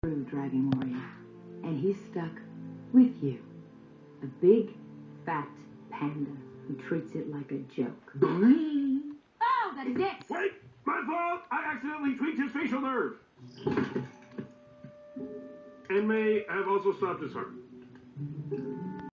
Dragon Warrior, and he's stuck with you. A big, fat panda who treats it like a joke. Oh, that is it! Wait! My fault! I accidentally tweaked his facial nerve. And may have also stopped his heart.